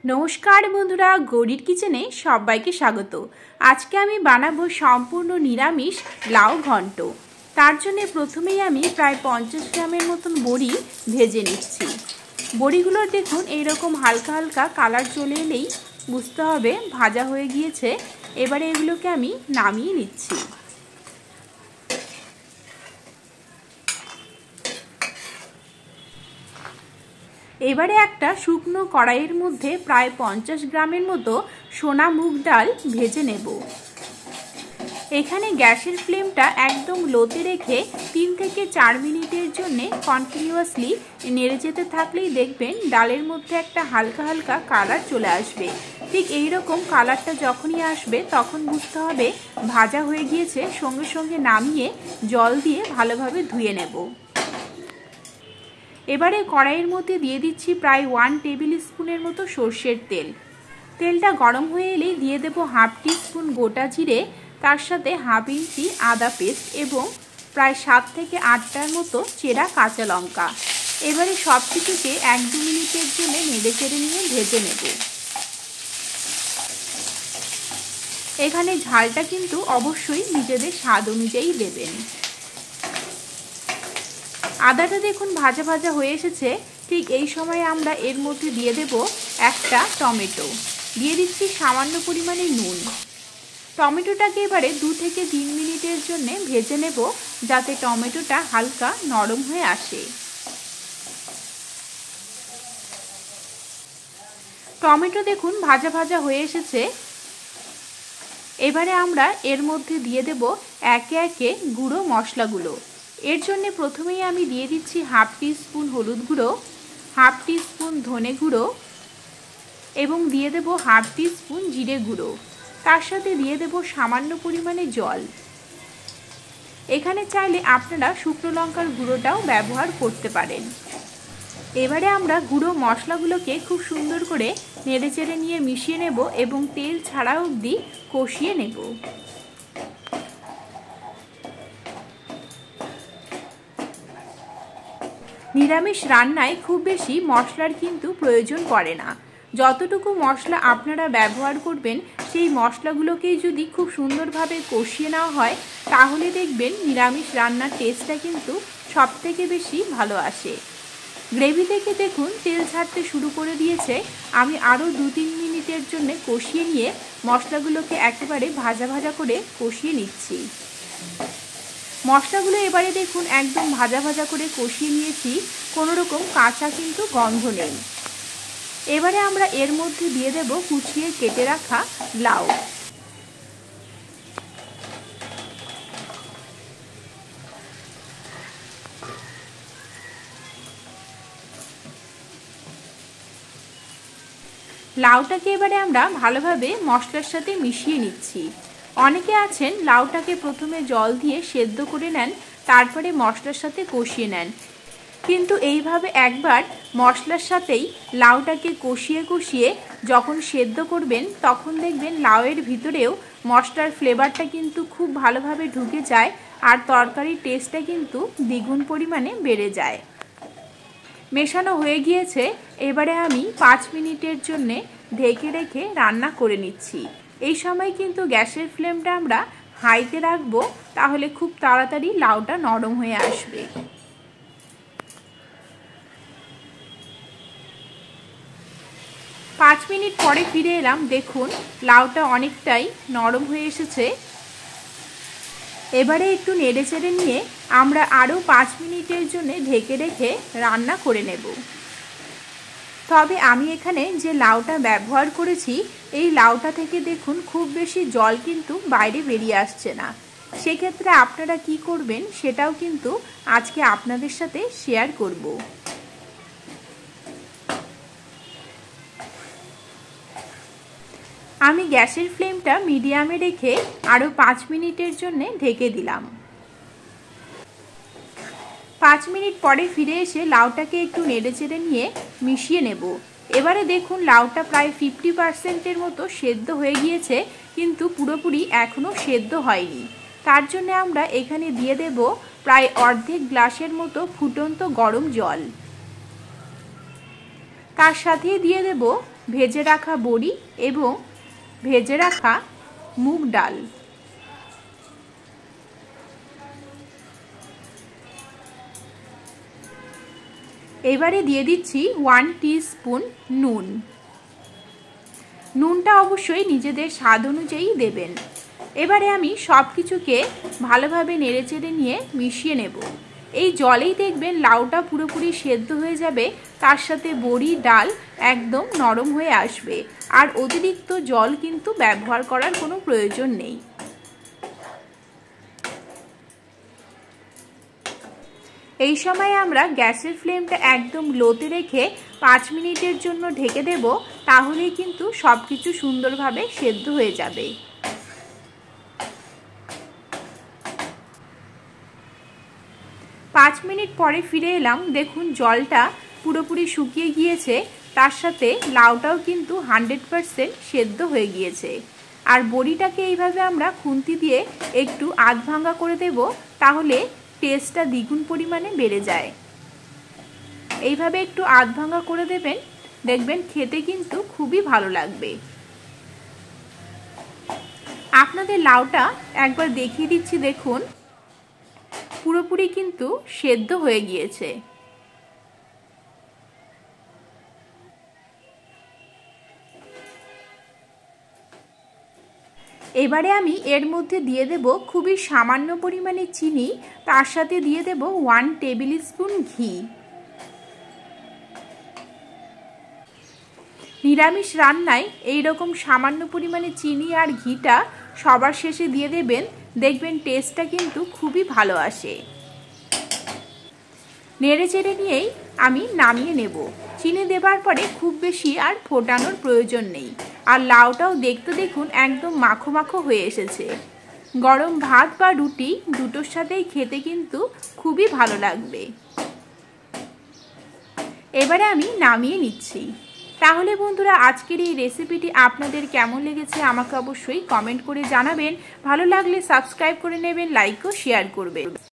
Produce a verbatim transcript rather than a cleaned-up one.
नमस्कार बंधुरा गौरीर किचेने सबाइके स्वागत। आज के आमी बानाबो सम्पूर्ण निरामिष लाउ घंट। तार जन्य प्रथमेई आमी प्राय पचास ग्रामेर मतन बड़ी भेजे निচ্ছি। बड़ीगुलो देखुन एरकम हालका हालका कालार चले एलेई बुझते होबे भाजा हये गियेछे। एबारे एगुलोके आमी नामिये निচ্ছি। एबारे एकटा शुकनो कड़ाइयेर मध्य प्राय पचास ग्रामेर मतो सोना मुग डाल भेजे नेब। एखाने गैसेर फ्लेमटा एकदम लोते रेखे तीन थेके चार मिनिटेर जन्य कन्टिन्यूअसलि नेड़े जेते थाकलेई देखबेन डालेर मध्य एकटा हालका हालका कालार चले आसबे। ठीक एई रकम कालारटा जखोनी आसबे तखन बुझते होबे भाजा हये गियेछे। संगे संगे नामिये जल दिये भालोभाबे धुए नेब। एबारे कड़ाइयेर मध्य दिए दिচ্ছি प्राय वन टेबिल स्पूनेर मतो सर्षेर तेल। तेलटा गरम हये एलेई दिए देब हाफ टी स्पून गोटा जिरे, तार साथे हाफ इंची आदा पेस्ट एबं प्राय सात थेके आठटार मतो चेरा काँचा लंका। एबारे सबकिछुके एक दो मिनिटेर जन्य नेड़े चेड़े निये भेजे नेब। एखाने झालटा किन्तु अवश्यई निजेदेर स्वाद अनुयायी देबेन। आदाटा देखुन भाजा भाजा हये एसेछे। ठीक एई समय आमरा एर मध्य दिए देब एकटा टमेटो, दिए दिচ্ছি सामान्य परिमाणे नुन। टमेटोटाके एबारे दो थेके तीन मिनिटेर जन्य भेजे नेब जाते टमेटोटा हालका नरम हये आसे। टमेटो देखुन भाजा भाजा हये एसेछे। एबारे आमरा एर मध्य दिए देब एके एके गुঁড়ো मशलागुलो। एर जन्य प्रथमेई आमी दिए दिচ্ছি हाफ टी स्पून हलुद गुঁড়ো, हाफ टी स्पून धने गुঁড়ো एबं दिए देब हाफ टी स्पून जिरे गुঁড়ো। तार साथे दिए देब सामान्य परिमाणे जल। एखाने चाइले आपनारा शुकनो लंकार गुঁড়োटाও व्यवहार करते पारेन। एबारे आमरा गुঁড়ো मशलागुलोके खूब सुंदर करे नेड़ेचेड़े निये मिशिये नेब एबं तेल छाड़ा अब्दि कषिये नेब। निरामिष रान्नाय खूब बेशी मशलार किन्तु प्रयोजन पड़े ना। যতটুকু মশলা আপনারা ব্যবহার করবেন সেই মশলাগুলোকেই যদি খুব সুন্দরভাবে কষিয়ে নেওয়া হয় তাহলে দেখবেন নিরামিষ রান্নার টেস্টটা কিন্তু সবথেকে বেশি ভালো আসে। গ্রেভি থেকে দেখুন তেল ছাড়তে শুরু করে দিয়েছে। আমি আরও দু তিন মিনিটের জন্য কষিয়ে নিয়ে মশলাগুলোকে একেবারে ভাজা ভাজা করে কষিয়ে নিচ্ছি। মশলাগুলো এবারে দেখুন একদম ভাজা ভাজা করে কষিয়ে নিয়েছি, কোনো রকম কাঁচা কিন্তু গন্ধ নেই। এবারে আমরা এর মধ্যে দিয়ে দেব কুচিয়ে কেটে রাখা লাউ। লাউটাকে এবারে আমরা ভালোভাবে মশলার সাথে মিশিয়ে নিচ্ছি। অনেকে আছেন লাউটাকে প্রথমে জল দিয়ে সেদ্ধ করে নেন, তারপরে মশলার সাথে কষিয়ে নেন, কিন্তু এইভাবে একবার মশলার সাথেই লাউটাকে কষিয়ে কষিয়ে যখন সেদ্ধ করবেন তখন দেখবেন লাউয়ের ভিতরেও মশলার ফ্লেভারটা কিন্তু খুব ভালোভাবে ঢুকে যায় আর তরকারির টেস্টটা কিন্তু দ্বিগুণ পরিমাণে বেড়ে যায়। মেশানো হয়ে গিয়েছে। এবারে আমি পাঁচ মিনিটের জন্য ঢেকে রেখে রান্না করে নিচ্ছি। এই সময় কিন্তু গ্যাসের ফ্লেমটা আমরা হাইতে রাখবো, তাহলে খুব তাড়াতাড়ি লাউটা নরম হয়ে আসবে। পাঁচ মিনিট পরে ফিরে এলাম। দেখুন লাউটা অনেকটাই নরম হয়ে এসেছে। এবারে একটু নেড়ে চেড়ে নিয়ে আমরা আরও পাঁচ মিনিটের জন্য ঢেকে রেখে রান্না করে নেব। তবে আমি এখানে যে লাউটা ব্যবহার করেছি এই লাউটা থেকে দেখুন খুব বেশি জল কিন্তু বাইরে বেরিয়ে আসছে না। সেক্ষেত্রে আপনারা কি করবেন সেটাও কিন্তু আজকে আপনাদের সাথে শেয়ার করব। আমি গ্যাসের ফ্লেমটা মিডিয়ামে রেখে আরও পাঁচ মিনিটের জন্য ঢেকে দিলাম। পাঁচ মিনিট পরে ফিরে এসে লাউটাকে একটু নেড়ে চেড়ে নিয়ে মিশিয়ে নেব। এবারে দেখুন লাউটা প্রায় ফিফটি পার্সেন্টের মতো সেদ্ধ হয়ে গিয়েছে, কিন্তু পুরোপুরি এখনও সেদ্ধ হয়নি। তার জন্য আমরা এখানে দিয়ে দেব প্রায় অর্ধেক গ্লাসের মতো ফুটন্ত গরম জল। তার সাথে দিয়ে দেব ভেজে রাখা বড়ি এবং ভেজে রাখা মুগ ডাল। এবারে দিয়ে দিচ্ছি ওয়ান টিস্পুন নুন। নুনটা অবশ্যই নিজেদের স্বাদ অনুযায়ী দেবেন। এবারে আমি সব কিছুকে ভালোভাবে নেড়েচেড়ে নিয়ে মিশিয়ে নেব। এই জলেই দেখবেন লাউটা পুরোপুরি সেদ্ধ হয়ে যাবে, তার সাথে বড়ি ডাল একদম নরম হয়ে আসবে, আর অতিরিক্ত জল কিন্তু ব্যবহার করার কোনো প্রয়োজন নেই। এই সময় আমরা গ্যাসের ফ্লেমটা একদম লোতে রেখে পাঁচ মিনিটের জন্য ঢেকে দেব, তাহলেই কিন্তু সব কিছু সুন্দরভাবে সেদ্ধ হয়ে যাবে। পাঁচ মিনিট পরে ফিরে এলাম। দেখুন জলটা পুরোপুরি শুকিয়ে গিয়েছে, তার সাথে লাউটাও কিন্তু হান্ড্রেড পারসেন্ট সেদ্ধ হয়ে গিয়েছে। আর বড়িটাকে এইভাবে আমরা খুন্তি দিয়ে একটু আধ ভাঙা করে দেব, তাহলে টেস্টটা দ্বিগুণ পরিমাণে বেড়ে যায়। এইভাবে একটু আধ ভাঙা করে দেবেন, দেখবেন খেতে কিন্তু খুবই ভালো লাগবে। আপনাদের লাউটা একবার দেখিয়ে দিচ্ছি, দেখুন পুরোপুরি কিন্তু সেদ্ধ হয়ে গিয়েছে। এবারে আমি এর মধ্যে দিয়ে দেব খুবই সামান্য পরিমাণে চিনি, তার সাথে দিয়ে দেব ওয়ান টেবিল স্পুন ঘি। নিরামিষ রান্নায় এই রকম সামান্য পরিমাণে চিনি আর ঘিটা সবার শেষে দিয়ে দেবেন, দেখবেন টেস্টটা কিন্তু খুবই ভালো আসে। নেড়ে চেড়ে নিয়েই আমি নামিয়ে নেব। চিনি দেবার পরে খুব বেশি আর ফোটানোর প্রয়োজন নেই। আর লাউটাও দেখতে দেখুন একদম মাখো মাখো হয়ে এসেছে। গরম ভাত বা রুটি দুটোর সাথেই খেতে কিন্তু খুবই ভালো লাগবে। এবারে আমি নামিয়ে নিচ্ছি। তাহলে বন্ধুরা, আজকের এই রেসিপিটি আপনাদের কেমন লেগেছে আমাকে অবশ্যই কমেন্ট করে জানাবেন। ভালো লাগলে সাবস্ক্রাইব করে নেবেন, লাইক ও শেয়ার করবেন।